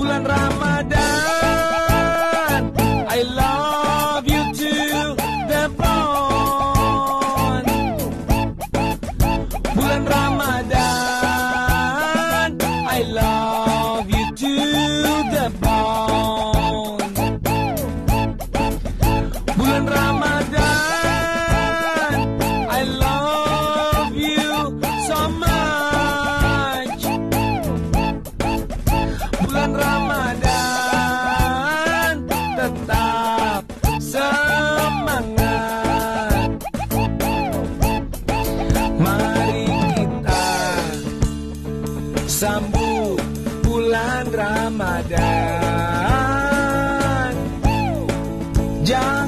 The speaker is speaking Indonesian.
bulan Ramadan, I love you to the bone. Bulan Ramadan, I love you to the bone. Bulan Ramadan, I love you so much. Bulan Ramadan, tetap semangat. Mari kita sambut bulan Ramadan. Jangan